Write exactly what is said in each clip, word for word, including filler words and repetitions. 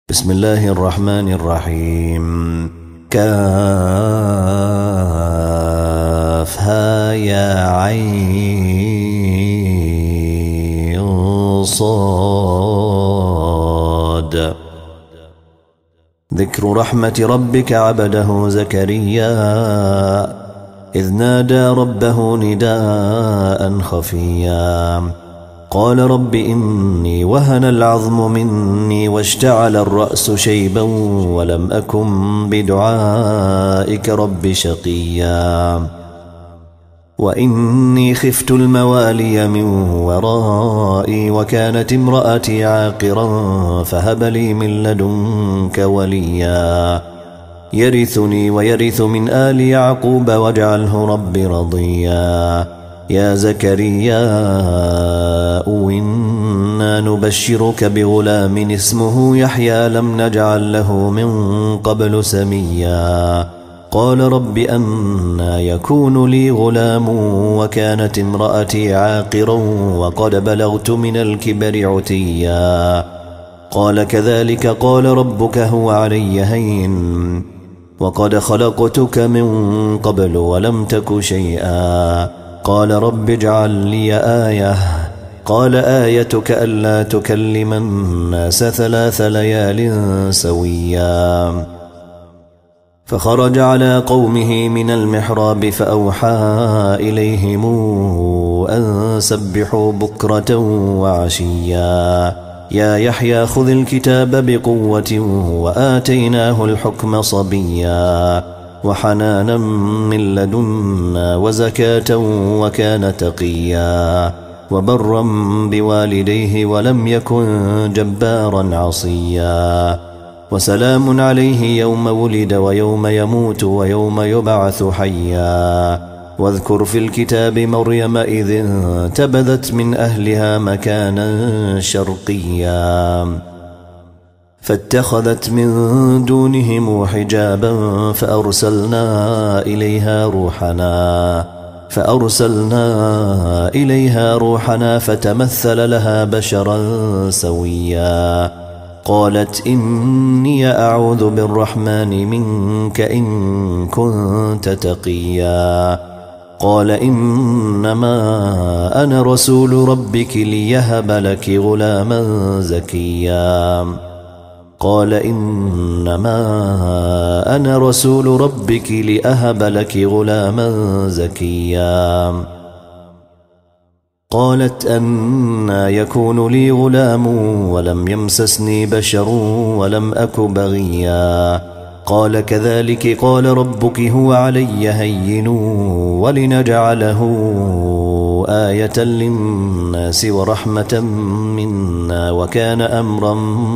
بسم الله الرحمن الرحيم. كافها يا عين صاد. ذكر رحمة ربك عبده زكريا إذ نادى ربه نداء خفيا قال رب إني وهن العظم مني واشتعل الرأس شيبا ولم أكن بدعائك رب شقيا وإني خفت الموالي من ورائي وكانت امرأتي عاقرا فهب لي من لدنك وليا يرثني ويرث من آل يعقوب واجعله رب رضيا. يا زكريا إنا نبشرك بغلام اسمه يحيى لم نجعل له من قبل سميا قال رب أنى يكون لي غلام وكانت امرأتي عاقرا وقد بلغت من الكبر عتيا قال كذلك قال ربك هو علي هين وقد خلقتك من قبل ولم تك شيئا قال رب اجعل لي آية قال آيتك ألا تكلم الناس ثلاث ليال سويا فخرج على قومه من المحراب فأوحى إليهم أن سبحوا بكرة وعشيا يا يحيى خذ الكتاب بقوة وآتيناه الحكم صبيا وحنانا من لدنا وزكاة وكان تقيا وبرا بوالديه ولم يكن جبارا عصيا وسلام عليه يوم ولد ويوم يموت ويوم يبعث حيا واذكر في الكتاب مريم إذ انتبذت من أهلها مكانا شرقيا فاتخذت من دونهم حجابا فأرسلنا إليها روحنا فأرسلنا إليها روحنا فتمثل لها بشرا سويا قالت إني أعوذ بالرحمن منك إن كنت تقيا قال إنما أنا رسول ربك ليهب لك غلاما زكيا قال إنما أنا رسول ربك لأهب لك غلاما زكيا قالت أنى يكون لي غلام ولم يمسسني بشر ولم أك بغيا قال كذلك قال ربك هو علي هين ولنجعله آية للناس ورحمة منا وكان أمرا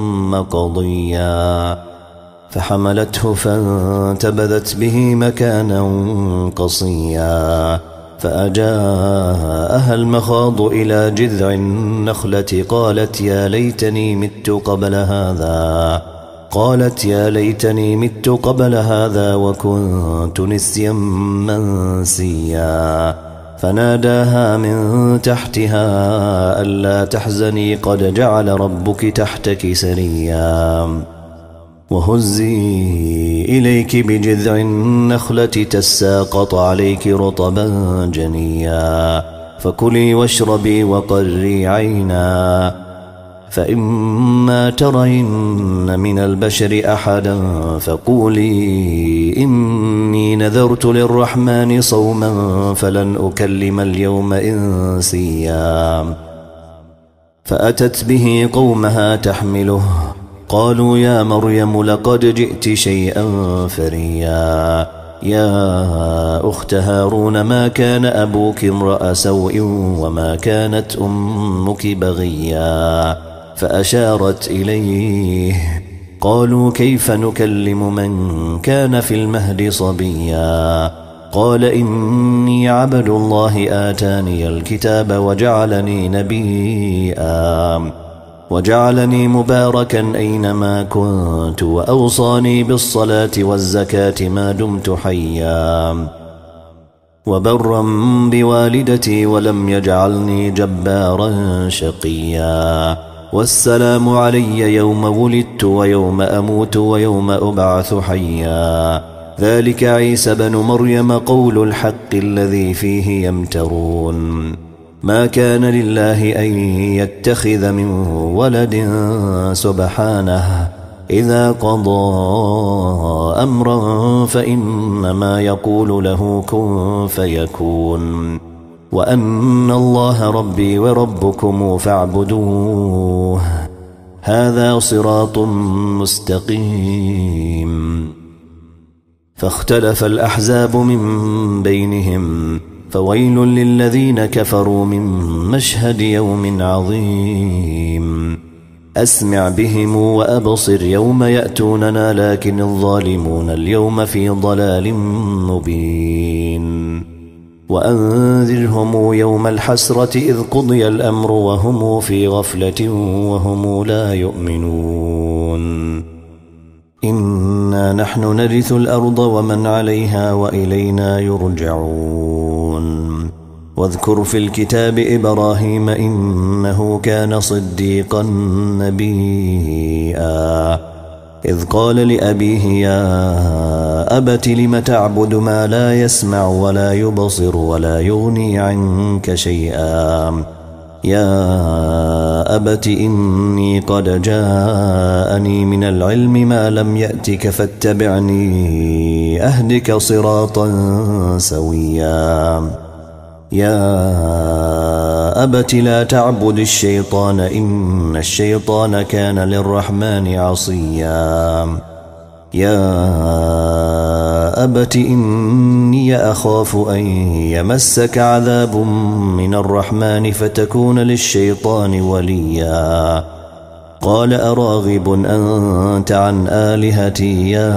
مقضيا فحملته فانتبذت به مكانا قصيا فأجاءها المخاض إلى جذع النخلة قالت يا ليتني مت قبل هذا قالت يا ليتني مت قبل هذا وكنت نسيا منسيا فناداها من تحتها ألا تحزني قد جعل ربك تحتك سريا وهزي إليك بجذع النخلة تساقط عليك رطبا جنيا فكلي واشربي وقري عينا فإما ترين من البشر أحدا فقولي إني نذرت للرحمن صوما فلن أكلم اليوم إنسيا فأتت به قومها تحمله قالوا يا مريم لقد جئت شيئا فريا يا أخت هارون ما كان أبوك امرأ سوء وما كانت أمك بغيا فأشارت إليه قالوا كيف نكلم من كان في المهد صبيا قال إني عبد الله آتاني الكتاب وجعلني نبيا وجعلني مباركا أينما كنت وأوصاني بالصلاة والزكاة ما دمت حيا وبرا بوالدتي ولم يجعلني جبارا شقيا والسلام علي يوم ولدت ويوم أموت ويوم أبعث حيا ذلك عيسى بن مريم قول الحق الذي فيه يمترون ما كان لله أن يتخذ من ولد سبحانه إذا قضى أمرا فإنما يقول له كن فيكون وأن الله ربي وربكم فاعبدوه هذا صراط مستقيم. فاختلف الأحزاب من بينهم فويل للذين كفروا من مشهد يوم عظيم أسمع بهم وأبصر يوم يأتوننا لكن الظالمون اليوم في ضلال مبين. وأنذرهم يوم الحسرة إذ قضي الأمر وهم في غفلة وهم لا يؤمنون إنا نحن نرث الأرض ومن عليها وإلينا يرجعون. واذكر في الكتاب إبراهيم إنه كان صديقا نبيا إذ قال لأبيه يا أبت لم تعبد ما لا يسمع ولا يبصر ولا يغني عنك شيئا يا أبت إني قد جاءني من العلم ما لم يأتك فاتبعني أهدك صراطا سويا يا أبت لا تعبد الشيطان إن الشيطان كان للرحمن عصيا يا أبت إني أخاف أن يمسك عذاب من الرحمن فتكون للشيطان وليا قال أراغب أنت عن آلهتي يا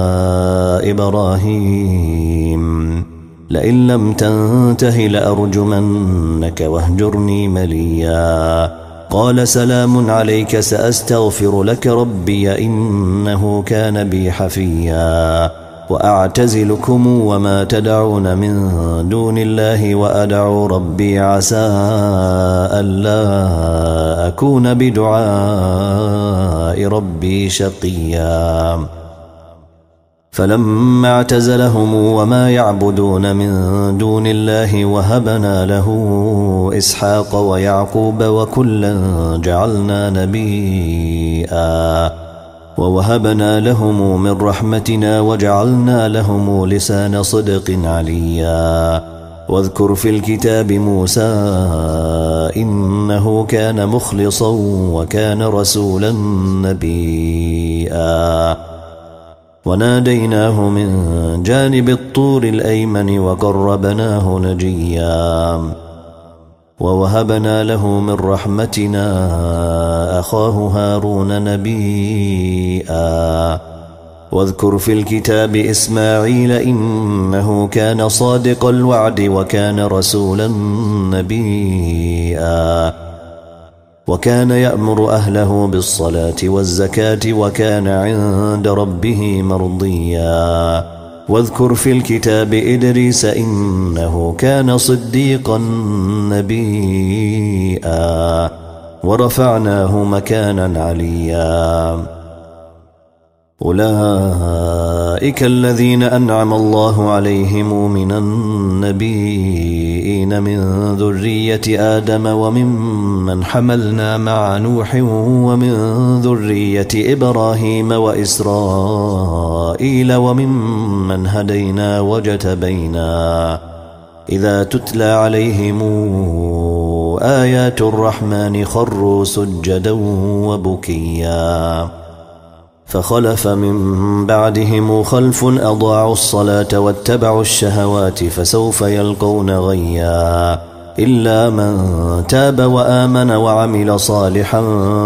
إبراهيم لئن لم تنته لأرجمنك واهجرني مليا قال سلام عليك سأستغفر لك ربي إنه كان بي حفيا وأعتزلكم وما تدعون من دون الله وأدعو ربي عسى ألا أكون بدعاء ربي شقيا فلما اعتزلهم وما يعبدون من دون الله وهبنا له إسحاق ويعقوب وكلا جعلنا نبيا ووهبنا لهم من رحمتنا وجعلنا لهم لسان صدق عليا واذكر في الكتاب موسى إنه كان مخلصا وكان رسولا نبيا وناديناه من جانب الطور الأيمن وقربناه نجيا ووهبنا له من رحمتنا أخاه هارون نبيا واذكر في الكتاب إسماعيل إنه كان صادق الوعد وكان رسولا نبيا وكان يأمر أهله بالصلاة والزكاة وكان عند ربه مرضيا واذكر في الكتاب إدريس إنه كان صديقا نبيا ورفعناه مكانا عليا أولئك الذين أنعم الله عليهم من النبيين من ذرية آدم وممن حملنا مع نوح ومن ذرية إبراهيم وإسرائيل وممن هدينا وجتبينا إذا تتلى عليهم آيات الرحمن خروا سجدا وبكيا فخلف من بعدهم خلف أضاعوا الصلاة واتبعوا الشهوات فسوف يلقون غيا إلا من تاب وآمن وعمل صالحا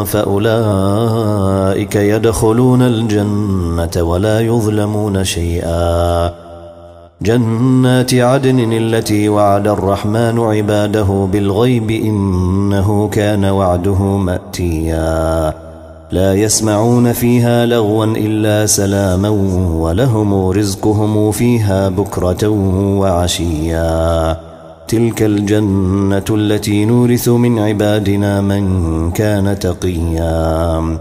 فأولئك يدخلون الجنة ولا يظلمون شيئا جنات عدن التي وعد الرحمن عباده بالغيب إنه كان وعده مأتيا لا يسمعون فيها لغوا إلا سلاما ولهم رزقهم فيها بكرة وعشيا تلك الجنة التي نورث من عبادنا من كان تقيا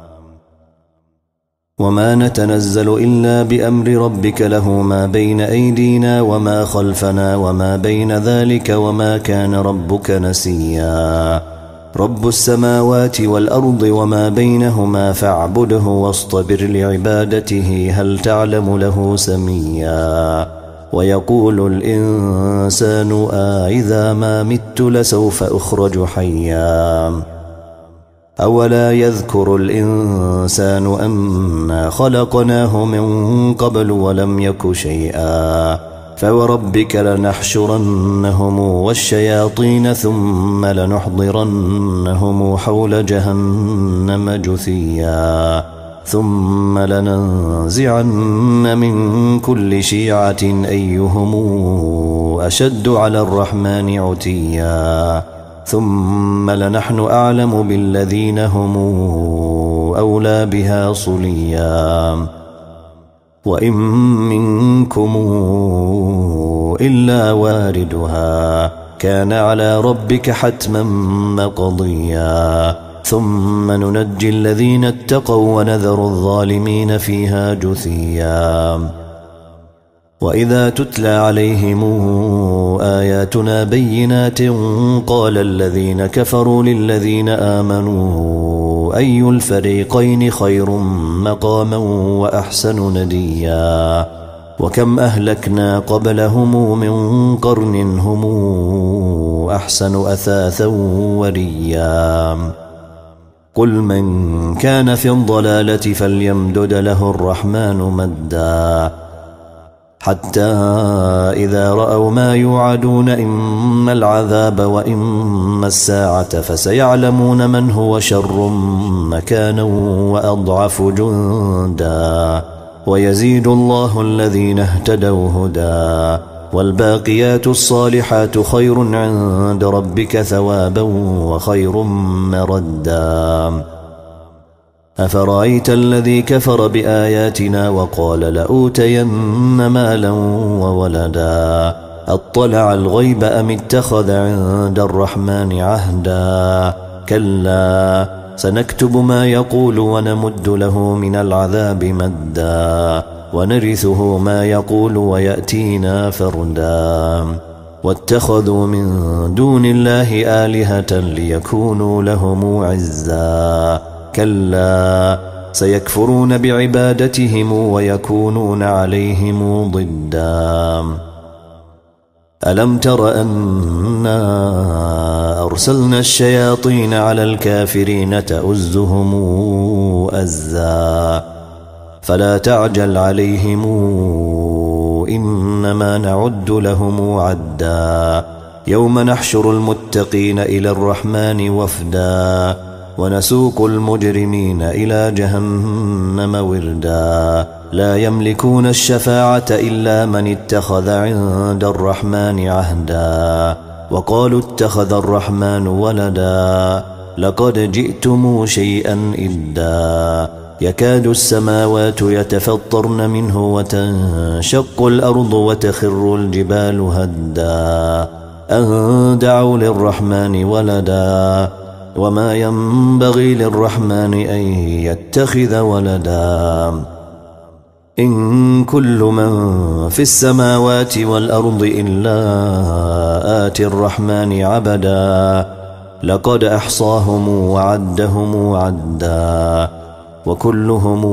وما نتنزل إلا بأمر ربك له ما بين أيدينا وما خلفنا وما بين ذلك وما كان ربك نسيا رب السماوات والأرض وما بينهما فاعبده واصطبر لعبادته هل تعلم له سميا ويقول الإنسان أإذا ما مت لسوف أخرج حيا أولا يذكر الإنسان أنا خلقناه من قبل ولم يك شيئا فوربك لنحشرنهم والشياطين ثم لنحضرنهم حول جهنم جثيا ثم لننزعن من كل شيعة أيهم أشد على الرحمن عتيا ثم لنحن أعلم بالذين هم أولى بها صليا وإن منكم إلا واردها كان على ربك حتما مقضيا ثم ننجي الذين اتقوا ونذر الظالمين فيها جثيا وإذا تتلى عليهم آياتنا بينات قال الذين كفروا للذين آمنوا أي الفريقين خير مقاما وأحسن نديا وكم أهلكنا قبلهم من قرن هم أحسن أثاثا وريا قل من كان في الضلالة فليمدد له الرحمن مدا حتى إذا رأوا ما يوعدون إما العذاب وإما الساعة فسيعلمون من هو شر مكانا وأضعف جندا ويزيد الله الذين اهتدوا هدى والباقيات الصالحات خير عند ربك ثوابا وخير مردا أفرأيت الذي كفر بآياتنا وقال لأوتين مالا وولدا أطلع الغيب أم اتخذ عند الرحمن عهدا كلا سنكتب ما يقول ونمد له من العذاب مدا ونرثه ما يقول ويأتينا فردا واتخذوا من دون الله آلهة ليكونوا لهم عزا كلا سيكفرون بعبادتهم ويكونون عليهم ضدا ألم تر أنا أرسلنا الشياطين على الكافرين تؤزهم أزا فلا تعجل عليهم إنما نعد لهم عدا يوم نحشر المتقين إلى الرحمن وفدا ونسوق المجرمين إلى جهنم وردا لا يملكون الشفاعة إلا من اتخذ عند الرحمن عهدا وقالوا اتخذ الرحمن ولدا لقد جئتم شيئا إدا يكاد السماوات يتفطرن منه وتنشق الأرض وتخر الجبال هدا أن دعوا للرحمن ولدا وما ينبغي للرحمن أن يتخذ ولدا إن كل من في السماوات والأرض إلا آتي الرحمن عبدا لقد أحصاهم وعدهم عدا وكلهم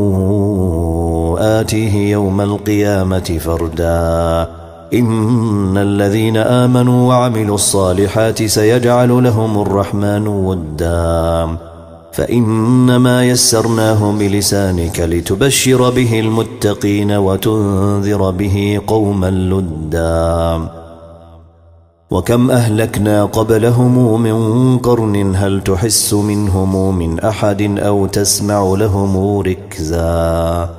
آتيه يوم القيامة فردا إن الذين آمنوا وعملوا الصالحات سيجعل لهم الرحمن ودا فإنما يسرناه بلسانك لتبشر به المتقين وتنذر به قوما لدا وكم أهلكنا قبلهم من قرن هل تحس منهم من أحد أو تسمع لهم ركزا